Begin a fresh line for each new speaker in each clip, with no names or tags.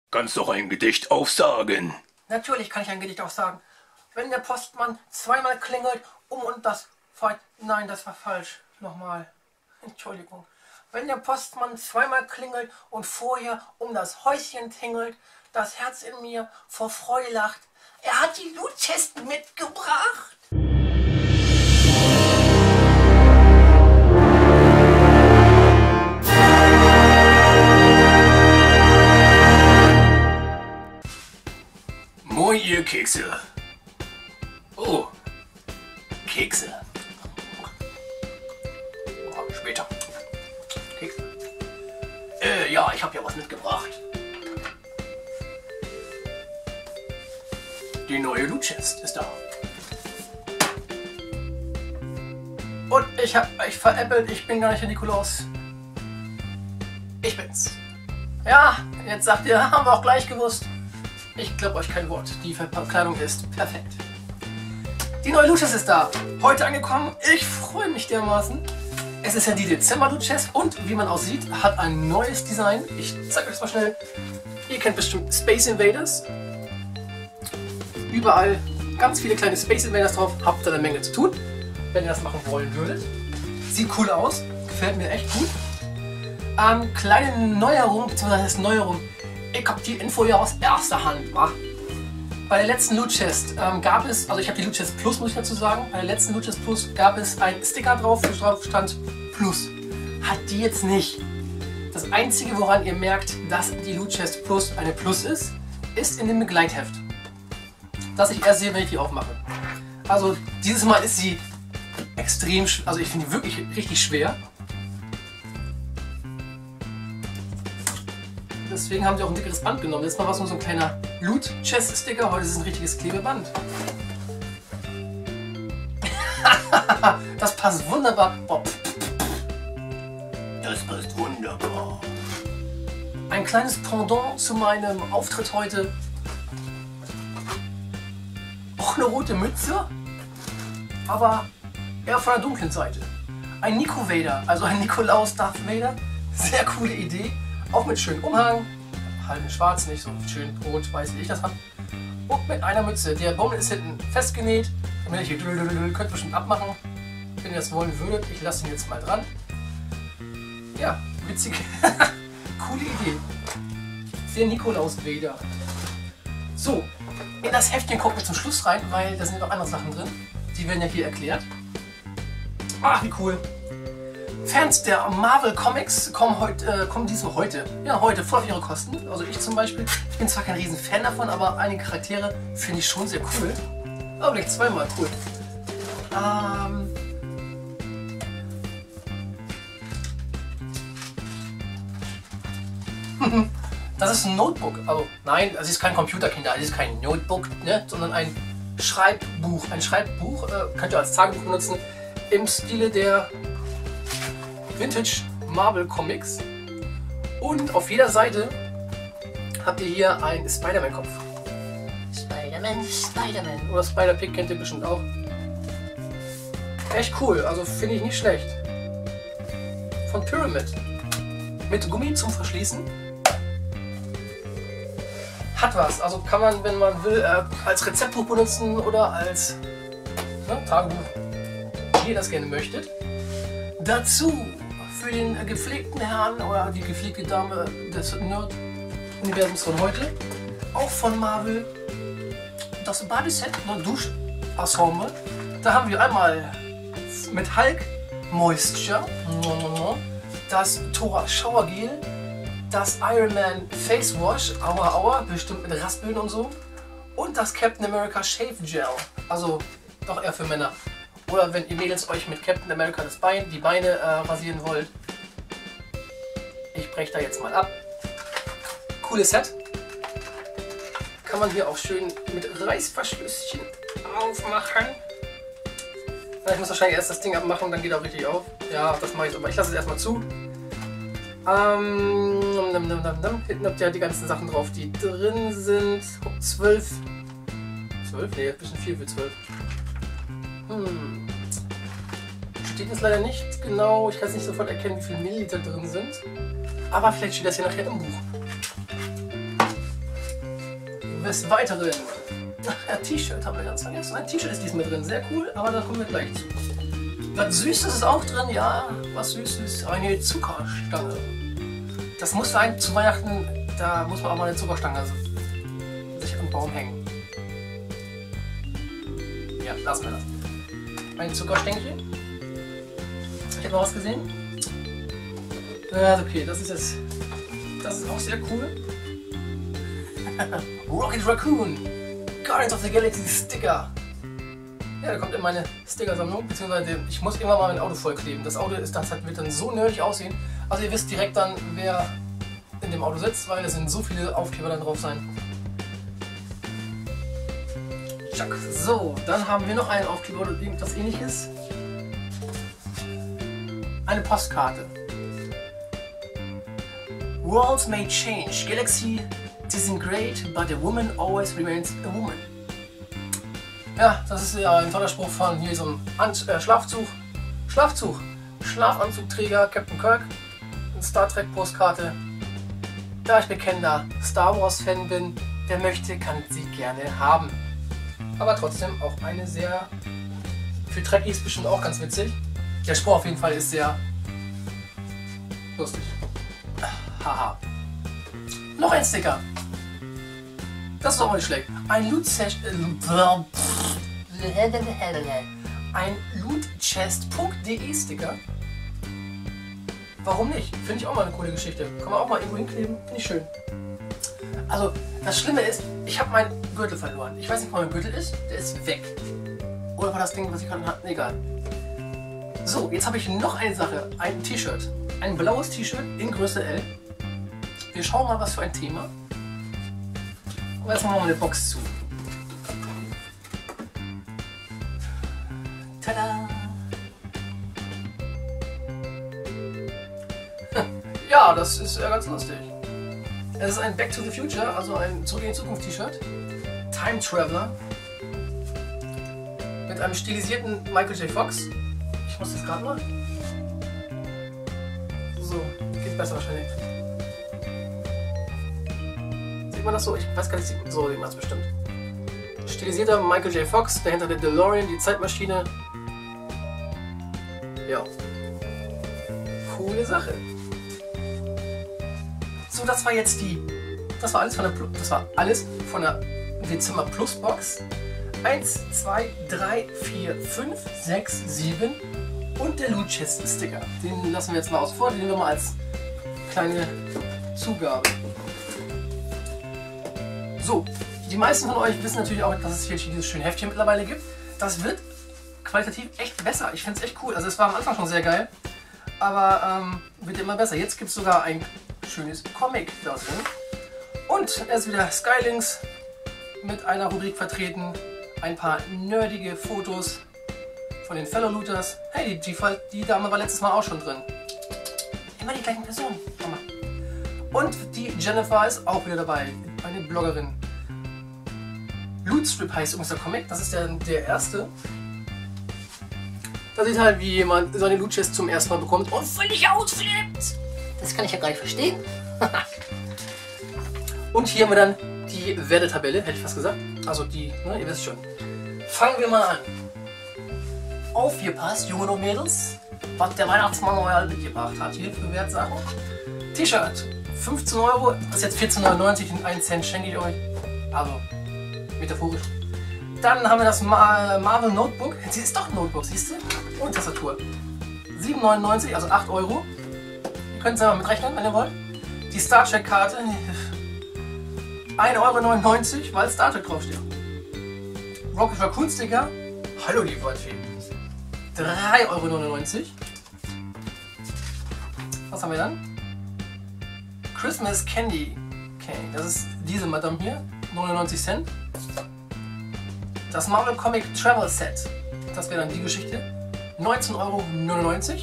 Kannst doch ein Gedicht aufsagen.
Natürlich kann ich ein Gedicht auch sagen. Wenn der Postmann zweimal klingelt, und das... Nein, das war falsch. Nochmal. Entschuldigung. Wenn der Postmann zweimal klingelt und vorher um das Häuschen tingelt, das Herz in mir vor Freude lacht. Er hat die Loot-Chest mitgebracht.
Moin, ihr Kekse. Oh, Kekse. Oh, später. Kekse. Ja, ich habe ja was mitgebracht. Die neue Loot Chest ist da.
Und ich hab euch veräppelt, ich bin gar nicht der Nikolaus. Ich bin's. Ja, jetzt sagt ihr, haben wir auch gleich gewusst. Ich glaube euch kein Wort. Die Verkleidung ist perfekt. Die neue Loot Chest ist da. Heute angekommen. Ich freue mich dermaßen. Es ist ja die Dezember Loot Chest und wie man auch sieht, hat ein neues Design. Ich zeige euch das mal schnell. Ihr kennt bestimmt Space Invaders. Überall ganz viele kleine Space Invaders drauf. Habt ihr eine Menge zu tun, wenn ihr das machen wollen würdet. Sieht cool aus. Gefällt mir echt gut. Kleine Neuerung, beziehungsweise Neuerung. Ich habe die Info ja aus erster Hand. Wa? Bei der letzten Loot Chest gab es, also ich habe die Loot Chest Plus, muss ich dazu sagen. Bei der letzten Loot Chest Plus gab es einen Sticker drauf, wo drauf stand Plus. Hat die jetzt nicht. Das einzige, woran ihr merkt, dass die Loot Chest Plus eine Plus ist in dem Begleitheft. Das ich erst sehe, wenn ich die aufmache. Also dieses Mal ist sie extrem, also ich finde die wirklich richtig schwer. Deswegen haben sie auch ein dickeres Band genommen. Jetzt mal was nur so ein kleiner Loot-Chest-Sticker. Heute ist es ein richtiges Klebeband. Das passt wunderbar. Oh.
Das passt wunderbar.
Ein kleines Pendant zu meinem Auftritt heute. Auch eine rote Mütze, aber eher von der dunklen Seite. Ein Nico Vader, also ein Nikolaus Darth Vader. Sehr coole Idee. Auch mit schönem Umhang, halt in schwarz, nicht so schön rot, weiß wie ich das habe. Und mit einer Mütze. Der Bommel ist hinten festgenäht, damit ich hier könnt bestimmt abmachen, wenn ihr das wollen würdet. Ich lasse ihn jetzt mal dran. Ja, witzig. Coole Idee. Der Nikolaus Vader. So, in das Heftchen gucken wir zum Schluss rein, weil da sind noch andere Sachen drin. Die werden ja hier erklärt. Ach, wie cool. Fans der Marvel Comics kommen heute voll auf ihre Kosten. Also ich zum Beispiel. Ich bin zwar kein riesen Fan davon, aber einige Charaktere finde ich schon sehr cool. Aber nicht zweimal cool. Das ist ein Notebook. Also nein, es ist kein Computerkinder, es ist kein Notebook, ne, sondern ein Schreibbuch. Ein Schreibbuch könnt ihr als Tagebuch benutzen im Stile der Vintage Marvel Comics. Und auf jeder Seite habt ihr hier einen Spider-Man-Kopf. Spider-Man, Spider-Man. Oder Spider-Pig kennt ihr bestimmt auch. Echt cool, also finde ich nicht schlecht. Von Pyramid. Mit Gummi zum Verschließen. Hat was, also kann man, wenn man will, als Rezeptbuch benutzen oder als Tagebuch, wie ihr das gerne möchtet. Dazu für den gepflegten Herrn oder die gepflegte Dame des Nerd-Universums von heute, auch von Marvel, das Badeset, Duschensemble. Da haben wir einmal mit Hulk Moisture, das Thor Shower Gel, das Iron Man Face Wash, aua aua, bestimmt mit Raspeln und so, und das Captain America Shave Gel, also doch eher für Männer. Oder wenn ihr Mädels euch mit Captain America die Beine rasieren wollt. Ich breche da jetzt mal ab. Cooles Set. Kann man hier auch schön mit Reißverschlüsschen aufmachen. Na, ich muss wahrscheinlich erst das Ding abmachen, dann geht er auch richtig auf. Ja, das mache ich so, aber ich lasse es erstmal zu. Hinten habt ihr die ganzen Sachen drauf, die drin sind. 12. 12? Ne, ein bisschen viel für 12. Steht jetzt leider nicht genau, ich kann es nicht sofort erkennen, wie viele Milliliter drin sind. Aber vielleicht steht das hier nachher im Buch. Des Weiteren, ein T-Shirt haben wir ganz vergessen. Ein T-Shirt ist diesmal drin, sehr cool, aber da kommen wir gleich zu. Was Süßes ist auch drin, ja, was Süßes, eine Zuckerstange. Das muss sein, zu Weihnachten, da muss man auch mal eine Zuckerstange sich am Baum hängen. Ja, lassen wir das. Ein Zuckerstängchen. Ich habe noch was gesehen. Ja, okay, das ist auch sehr cool. Rocket Raccoon, Guardians of the Galaxy Sticker. Ja, der kommt in meine Sticker-Sammlung, beziehungsweise ich muss immer mal mein Auto vollkleben. Das Auto wird dann so nerdig aussehen. Also ihr wisst direkt dann, wer in dem Auto sitzt, weil es sind so viele Aufkleber dann drauf sein. Tschack. So, dann haben wir noch einen Aufkleber oder irgendwas ähnliches. Eine Postkarte. Worlds may change, Galaxy disintegrate, but a woman always remains a woman. Ja, das ist ja ein toller Spruch von hier so einem Schlafanzugträger Captain Kirk. Eine Star Trek Postkarte. Da ich bekennender Star Wars Fan bin, der möchte, kann sie gerne haben. Aber trotzdem auch eine sehr, für Trekkies bestimmt auch ganz witzig. Der Spruch auf jeden Fall ist sehr lustig. Haha. Noch ein Sticker. Das ist auch mal nicht schlecht. Ein lootchest.de Sticker. Warum nicht? Finde ich auch mal eine coole Geschichte. Kann man auch mal irgendwo hinkleben. Finde ich schön. Also, das Schlimme ist, ich habe meinen Gürtel verloren. Ich weiß nicht, wo mein Gürtel ist. Der ist weg. Oder war das Ding, was ich gerade hatte? Egal. So, jetzt habe ich noch eine Sache. Ein T-Shirt. Ein blaues T-Shirt in Größe L. Wir schauen mal, was für ein Thema. Und jetzt machen wir mal eine Box zu. Tada! Ja, das ist ja ganz lustig. Es ist ein Back to the Future, also ein Zurück in die Zukunft T-Shirt. Time Traveler. Mit einem stilisierten Michael J. Fox. Ich muss das gerade mal. So, geht besser wahrscheinlich. Sieht man das so? Ich weiß gar nicht, so sieht man es bestimmt. Stilisierter Michael J. Fox, dahinter der DeLorean, die Zeitmaschine. Ja. Coole Sache. So, das war jetzt das war alles von der Dezember Plus Box. 1, 2, 3, 4, 5, 6, 7 und der Loot Chest Sticker. Den lassen wir jetzt mal außen vor, den nehmen wir mal als kleine Zugabe. So, die meisten von euch wissen natürlich auch, dass es hier dieses schöne Heftchen mittlerweile gibt. Das wird qualitativ echt besser. Ich finde es echt cool. Also es war am Anfang schon sehr geil, aber wird immer besser. Jetzt gibt es sogar ein schönes Comic da drin. Und er ist wieder Skylinks mit einer Rubrik vertreten. Ein paar nerdige Fotos von den Fellow Looters. Hey, die Dame war letztes Mal auch schon drin. Immer die gleichen Personen. Und die Jennifer ist auch wieder dabei. Eine Bloggerin. Lootstrip heißt übrigens der Comic. Das ist der erste. Da sieht halt, wie jemand seine Loot Chest zum ersten Mal bekommt und völlig ausflippt. Das kann ich ja gar nicht verstehen. Und hier haben wir dann die Wertetabelle, hätte ich fast gesagt. Also die, ne, ihr wisst schon. Fangen wir mal an. Aufgepasst, Junge und Mädels, was der Weihnachtsmann euer mitgebracht hat. Hier für Wertsachen. T-Shirt, 15 Euro. Das ist jetzt 14,99 €, den 1 Cent schenke ich euch. Also, metaphorisch. Dann haben wir das Marvel Notebook. Jetzt ist doch ein Notebook, siehst du? Und Tastatur. 7,99 €, also 8 Euro. Ihr könnt es selber mitrechnen, wenn ihr wollt. Die Star Trek Karte. 1,99 €, weil Star Trek draufsteht. Rocket Raccoon Sticker. Hallo die Wolfie. 3,99 €. Was haben wir dann? Christmas Candy. Okay, das ist diese Madame hier. 99 Cent. Das Marvel Comic Travel Set. Das wäre dann die Geschichte. 19,99 €.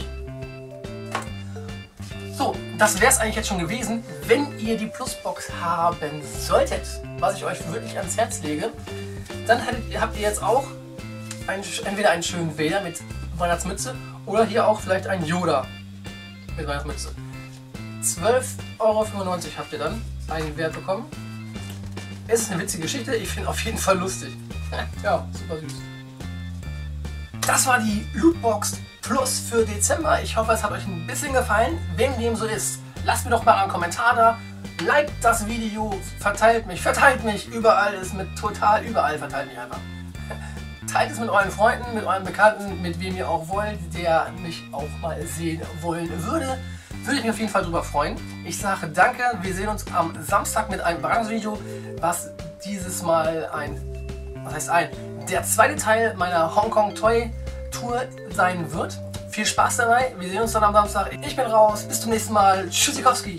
So, das wäre es eigentlich jetzt schon gewesen, wenn ihr die Plusbox haben solltet, was ich euch wirklich ans Herz lege, dann habt ihr jetzt auch entweder einen schönen Vader mit Weihnachtsmütze oder hier auch vielleicht einen Yoda mit Weihnachtsmütze. 12,95 € habt ihr dann einen Wert bekommen. Es ist eine witzige Geschichte, ich finde auf jeden Fall lustig. Ja, super süß. Das war die Lootbox Plus für Dezember. Ich hoffe, es hat euch ein bisschen gefallen. Wenn dem so ist, lasst mir doch mal einen Kommentar da. Liked das Video, verteilt mich überall, ist mit total überall, verteilt mich einfach. Teilt es mit euren Freunden, mit euren Bekannten, mit wem ihr auch wollt, der mich auch mal sehen wollen würde. Würde ich mich auf jeden Fall drüber freuen. Ich sage danke, wir sehen uns am Samstag mit einem Überraschungsvideo, was dieses Mal der zweite Teil meiner Hongkong Toy Tour sein wird. Viel Spaß dabei, wir sehen uns dann am Samstag. Ich bin raus, bis zum nächsten Mal. Tschüssikowski.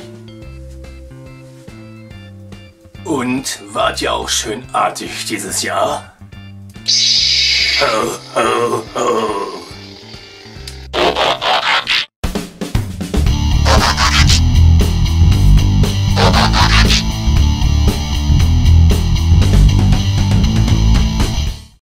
Und wart ja auch schön artig dieses Jahr. Ho, ho, ho.